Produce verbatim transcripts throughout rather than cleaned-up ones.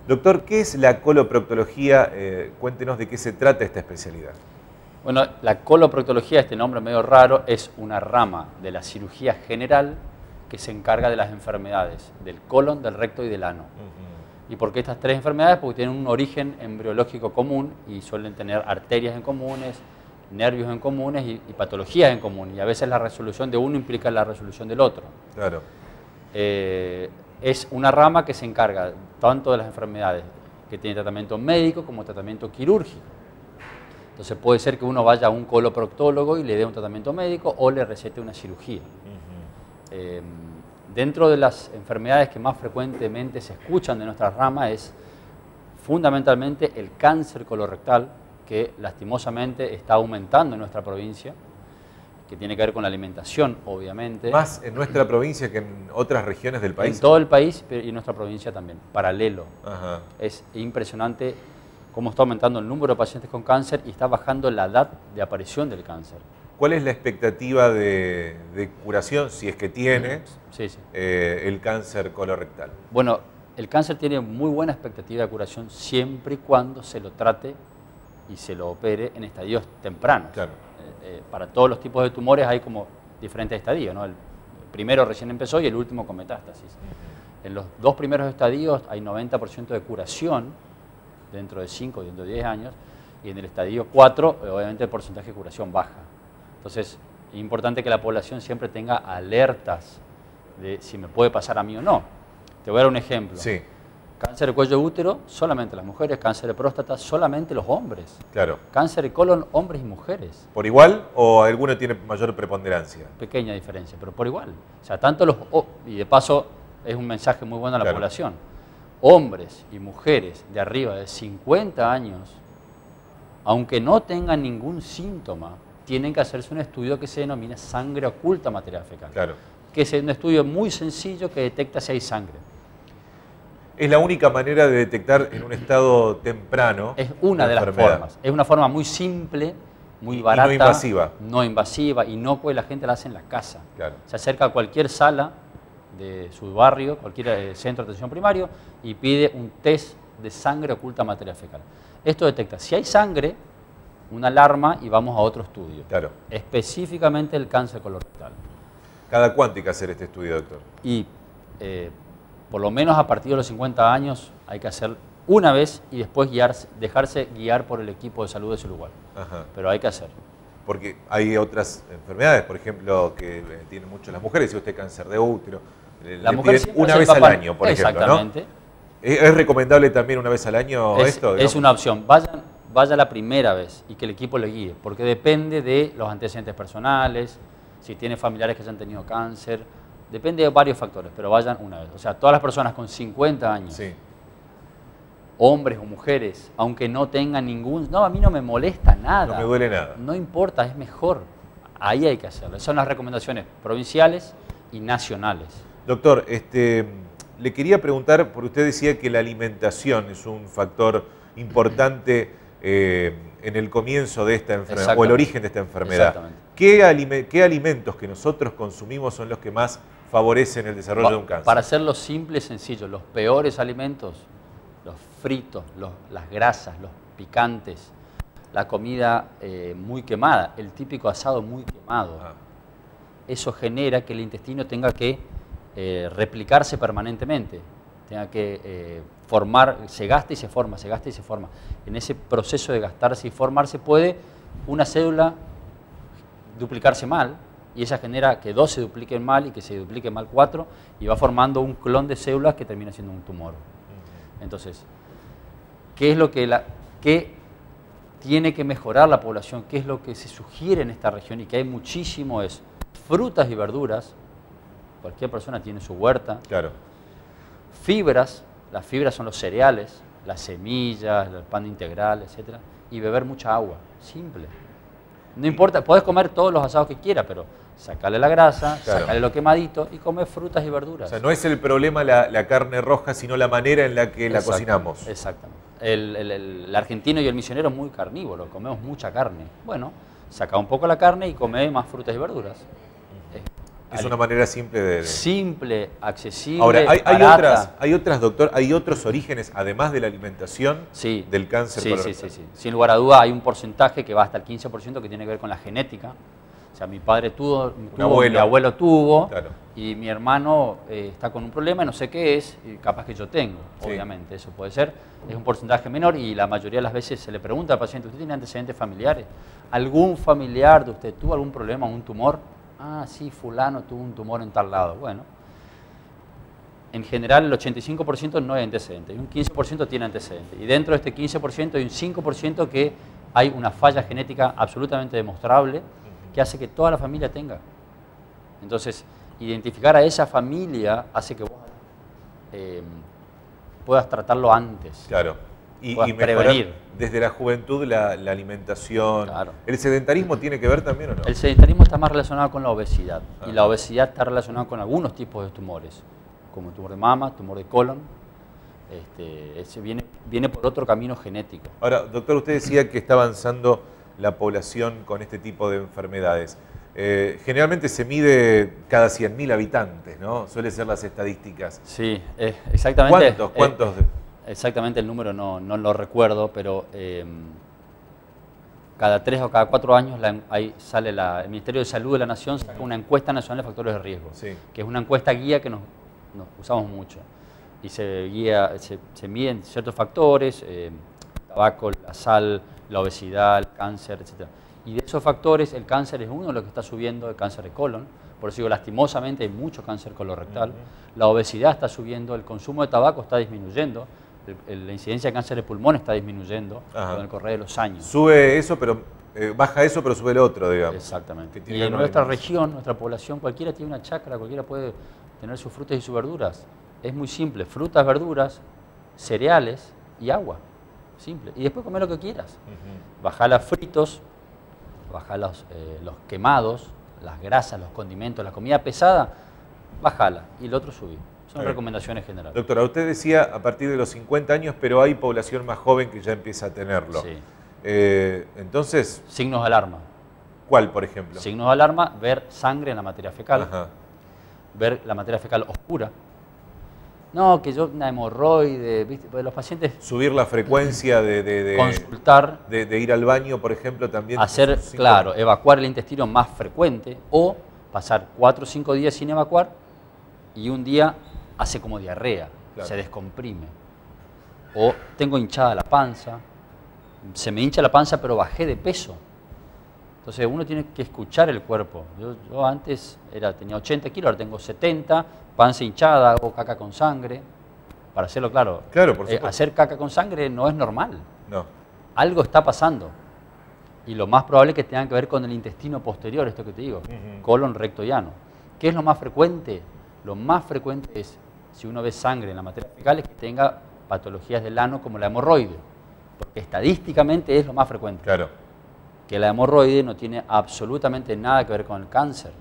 Doctor, ¿qué es la coloproctología? Eh, cuéntenos de qué se trata esta especialidad. Bueno, la coloproctología, este nombre medio raro, es una rama de la cirugía general que se encarga de las enfermedades del colon, del recto y del ano. Uh-huh. ¿Y por qué estas tres enfermedades? Porque tienen un origen embriológico común y suelen tener arterias en comunes, nervios en comunes y, y patologías en común. Y a veces la resolución de uno implica la resolución del otro. Claro. Eh, es una rama que se encarga tanto de las enfermedades que tienen tratamiento médico como tratamiento quirúrgico. Entonces puede ser que uno vaya a un coloproctólogo y le dé un tratamiento médico o le recete una cirugía. Uh-huh. eh, dentro de las enfermedades que más frecuentemente se escuchan de nuestra rama es fundamentalmente el cáncer colorectal, que lastimosamente está aumentando en nuestra provincia, que tiene que ver con la alimentación, obviamente. Más en nuestra provincia que en otras regiones del país. En todo el país y en nuestra provincia también, paralelo. Ajá. Es impresionante cómo está aumentando el número de pacientes con cáncer y está bajando la edad de aparición del cáncer. ¿Cuál es la expectativa de, de curación, si es que tiene, sí, sí. Eh, el cáncer colorectal? Bueno, el cáncer tiene muy buena expectativa de curación siempre y cuando se lo trate y se lo opere en estadios tempranos. Claro. Eh, eh, para todos los tipos de tumores hay como diferentes estadios, ¿no? El primero recién empezó y el último con metástasis. Uh-huh. En los dos primeros estadios hay noventa por ciento de curación dentro de cinco, dentro de diez años, y en el estadio cuatro, obviamente el porcentaje de curación baja. Entonces, es importante que la población siempre tenga alertas de si me puede pasar a mí o no. Te voy a dar un ejemplo. Sí. Cáncer de cuello de útero, solamente las mujeres. Cáncer de próstata, solamente los hombres. Claro. Cáncer de colon, hombres y mujeres. ¿Por igual o alguno tiene mayor preponderancia? Pequeña diferencia, pero por igual. O sea, tanto los... Oh, y de paso, es un mensaje muy bueno a la claro. población. Hombres y mujeres de arriba de cincuenta años, aunque no tengan ningún síntoma, tienen que hacerse un estudio que se denomina sangre oculta material fecal. Claro. Que es un estudio muy sencillo que detecta si hay sangre. Es la única manera de detectar en un estado temprano. Es una de las formas. Es una forma muy simple, muy barata. Y no invasiva. No invasiva, inocua, y la gente la hace en la casa. Claro. Se acerca a cualquier sala de su barrio, cualquier centro de atención primario, y pide un test de sangre oculta material fecal. Esto detecta si hay sangre, una alarma, y vamos a otro estudio. Claro. Específicamente el cáncer colorectal. ¿Cada cuánto hay que hacer este estudio, doctor? Y eh, por lo menos a partir de los cincuenta años hay que hacer una vez y después guiarse, dejarse guiar por el equipo de salud de su lugar. Ajá. Pero hay que hacer. Porque hay otras enfermedades, por ejemplo, que tienen mucho las mujeres, si usted cáncer de útero, la mujer una vez al año, por ejemplo, ¿no? Exactamente. ¿Es recomendable también una vez al año es, esto? Es una opción. Vayan, vaya la primera vez y que el equipo le guíe, porque depende de los antecedentes personales, si tiene familiares que hayan tenido cáncer, depende de varios factores, pero vayan una vez. O sea, todas las personas con cincuenta años, sí. hombres o mujeres, aunque no tengan ningún... No, a mí no me molesta nada. No me duele nada. No importa, es mejor. Ahí hay que hacerlo. Esas son las recomendaciones provinciales y nacionales. Doctor, este, le quería preguntar, porque usted decía que la alimentación es un factor importante eh, en el comienzo de esta enfermedad, o el origen de esta enfermedad. Exactamente. ¿Qué, alime ¿Qué alimentos que nosotros consumimos son los que más favorecen el desarrollo pa de un cáncer? Para hacerlo simple y sencillo, los peores alimentos, los fritos, los, las grasas, los picantes, la comida eh, muy quemada, el típico asado muy quemado. Ah. Eso genera que el intestino tenga que eh, replicarse permanentemente, tenga que eh, formar, se gasta y se forma, se gasta y se forma. En ese proceso de gastarse y formarse puede una célula duplicarse mal, y esa genera que dos se dupliquen mal y que se dupliquen mal cuatro, y va formando un clon de células que termina siendo un tumor. Entonces, ¿qué es lo que, la, qué tiene que mejorar la población? ¿Qué es lo que se sugiere en esta región? Y que hay muchísimo es frutas y verduras. Cualquier persona tiene su huerta. Claro. Fibras, las fibras son los cereales, las semillas, el pan integral, etcétera. Y beber mucha agua, simple. No importa, podés comer todos los asados que quieras, pero sacarle la grasa, claro. sacarle lo quemadito y comer frutas y verduras. O sea, no es el problema la, la carne roja, sino la manera en la que la cocinamos. Exactamente. El, el, el, el argentino y el misionero es muy carnívoro, comemos mucha carne. Bueno, saca un poco la carne y come más frutas y verduras. Uh-huh. Es una manera simple de... Simple, accesible, Ahora, hay, hay barata. otras, hay otras, doctor, hay otros orígenes, además de la alimentación, sí. del cáncer sí, colorectal. Sí, sí, sí. Sin lugar a duda hay un porcentaje que va hasta el quince por ciento que tiene que ver con la genética. O sea, mi padre tuvo, tuvo abuelo. mi abuelo tuvo, Claro. y mi hermano eh, está con un problema, no sé qué es, y capaz que yo tengo, Sí. obviamente, eso puede ser. Es un porcentaje menor y la mayoría de las veces se le pregunta al paciente, ¿usted tiene antecedentes familiares? ¿Algún familiar de usted tuvo algún problema, un tumor? Ah, sí, fulano tuvo un tumor en tal lado. Bueno, en general el ochenta y cinco por ciento no hay antecedentes, y un quince por ciento tiene antecedentes. Y dentro de este quince por ciento hay un cinco por ciento que hay una falla genética absolutamente demostrable que hace que toda la familia tenga. Entonces, identificar a esa familia hace que vos eh, puedas tratarlo antes. Claro. Y, puedas y mejorar prevenir. desde la juventud la, la alimentación. Claro. ¿El sedentarismo tiene que ver también o no? El sedentarismo está más relacionado con la obesidad. Ajá. Y la obesidad está relacionada con algunos tipos de tumores, como tumor de mama, tumor de colon. Este, ese viene, viene por otro camino genético. Ahora, doctor, usted decía que está avanzando la población con este tipo de enfermedades. Eh, generalmente se mide cada cien mil habitantes, ¿no? Suelen ser las estadísticas. Sí, eh, exactamente. ¿Cuántos? ¿Cuántos? Eh, exactamente el número no, no lo recuerdo, pero eh, cada tres o cada cuatro años la, ahí sale la, el Ministerio de Salud de la Nación saca una encuesta nacional de factores de riesgo, Sí. que es una encuesta guía que nos, nos usamos mucho. Y se, guía, se, se miden ciertos factores, eh, tabaco, la sal, la obesidad, el cáncer, etcétera. Y de esos factores, el cáncer es uno de los que está subiendo, el cáncer de colon. Por eso digo, lastimosamente hay mucho cáncer colorectal. Uh-huh. La obesidad está subiendo, el consumo de tabaco está disminuyendo, el, el, la incidencia de cáncer de pulmón está disminuyendo Ajá. con el correr de los años. Sube eso, pero eh, baja eso, pero sube el otro, digamos. Exactamente. Y en nuestra región, nuestra población, cualquiera tiene una chacra, cualquiera puede tener sus frutas y sus verduras. Es muy simple, frutas, verduras, cereales y agua. Simple. Y después comer lo que quieras. Uh-huh. Bajala fritos, bajá los, eh, los quemados, las grasas, los condimentos, la comida pesada, bajala y el otro subí. Son Bien. recomendaciones generales. Doctora, usted decía a partir de los cincuenta años, pero hay población más joven que ya empieza a tenerlo. Sí. Eh, entonces... Signos de alarma. ¿Cuál, por ejemplo? Signos de alarma, ver sangre en la materia fecal, Ajá. ver la materia fecal oscura. No, que yo, una hemorroide, ¿viste? Porque los pacientes... Subir la frecuencia de... de, de consultar. De, de ir al baño, por ejemplo, también. Hacer, claro, evacuar el intestino más frecuente o pasar cuatro o cinco días sin evacuar y un día hace como diarrea, claro. se descomprime. O tengo hinchada la panza, se me hincha la panza pero bajé de peso. Entonces uno tiene que escuchar el cuerpo. Yo, yo antes era, tenía ochenta kilos, ahora tengo setenta, panza hinchada, hago caca con sangre. Para hacerlo claro, claro por supuesto. Eh, hacer caca con sangre no es normal. No. Algo está pasando. Y lo más probable es que tenga que ver con el intestino posterior, esto que te digo, uh-huh. colon, recto y ano. ¿Qué es lo más frecuente? Lo más frecuente es, si uno ve sangre en la materia fecal, es que tenga patologías del ano como la hemorroide. Porque estadísticamente es lo más frecuente. Claro. Que la hemorroide no tiene absolutamente nada que ver con el cáncer.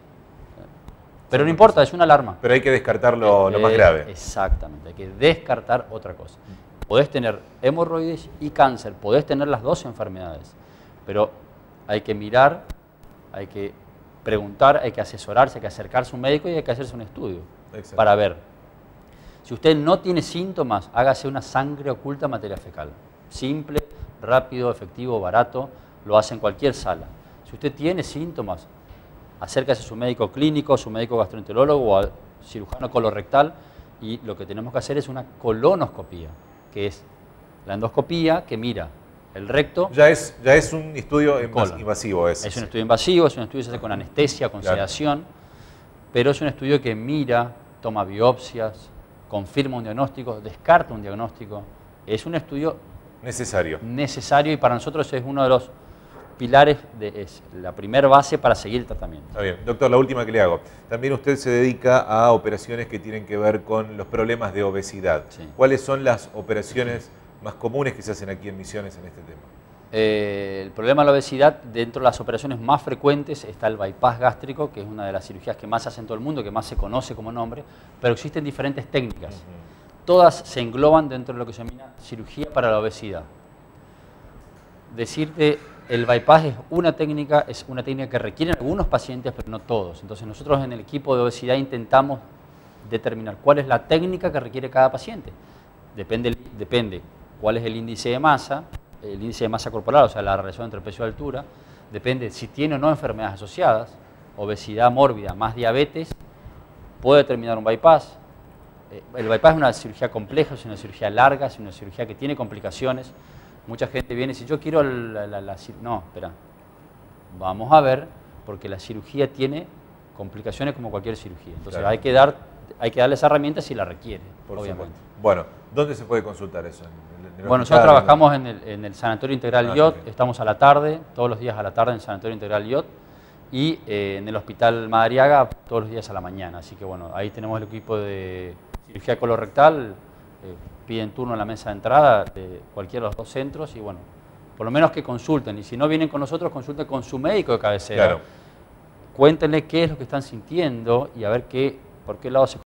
Pero no importa, es una alarma. Pero hay que descartar lo, eh, lo más grave. Exactamente, hay que descartar otra cosa. Podés tener hemorroides y cáncer, podés tener las dos enfermedades, pero hay que mirar, hay que preguntar, hay que asesorarse, hay que acercarse a un médico y hay que hacerse un estudio Exacto. para ver. Si usted no tiene síntomas, hágase una sangre oculta materia fecal. Simple, rápido, efectivo, barato, lo hace en cualquier sala. Si usted tiene síntomas, acérquese a su médico clínico, a su médico gastroenterólogo o al cirujano colorectal y lo que tenemos que hacer es una colonoscopía, que es la endoscopía que mira el recto. Ya es, ya es un estudio invasivo ese. Es un estudio invasivo, es un estudio que se hace con anestesia, con claro. sedación, pero es un estudio que mira, toma biopsias, confirma un diagnóstico, descarta un diagnóstico. Es un estudio necesario. Necesario y para nosotros es uno de los pilares, de, es la primera base para seguir el tratamiento. Está bien. Doctor, la última que le hago. También usted se dedica a operaciones que tienen que ver con los problemas de obesidad. Sí. ¿Cuáles son las operaciones más comunes que se hacen aquí en Misiones en este tema? Eh, el problema de la obesidad, dentro de las operaciones más frecuentes está el bypass gástrico, que es una de las cirugías que más se hace en todo el mundo, que más se conoce como nombre, pero existen diferentes técnicas. Uh-huh. Todas se engloban dentro de lo que se denomina cirugía para la obesidad. Decirte el bypass es una técnica, es una técnica que requieren algunos pacientes, pero no todos. Entonces nosotros en el equipo de obesidad intentamos determinar cuál es la técnica que requiere cada paciente. Depende, depende cuál es el índice de masa, el índice de masa corporal, o sea, la relación entre peso y altura. Depende si tiene o no enfermedades asociadas, obesidad mórbida más diabetes, puede determinar un bypass. El bypass es una cirugía compleja, es una cirugía larga, es una cirugía que tiene complicaciones. Mucha gente viene y dice, yo quiero la, la, la, la... No, espera, vamos a ver, porque la cirugía tiene complicaciones como cualquier cirugía. Entonces claro. hay, que dar, hay que darles herramientas si la requiere, Por obviamente. Supuesto. Bueno, ¿dónde se puede consultar eso? ¿En el bueno, nosotros trabajamos en el, en el Sanatorio Integral ah, I O T, bien. Estamos a la tarde, todos los días a la tarde en el Sanatorio Integral I O T, y eh, en el Hospital Madariaga todos los días a la mañana. Así que bueno, ahí tenemos el equipo de cirugía colorectal, eh, piden turno en la mesa de entrada de cualquiera de los dos centros y bueno, por lo menos que consulten. Y si no vienen con nosotros, consulten con su médico de cabecera. Claro. Cuéntenle qué es lo que están sintiendo y a ver qué, por qué lado se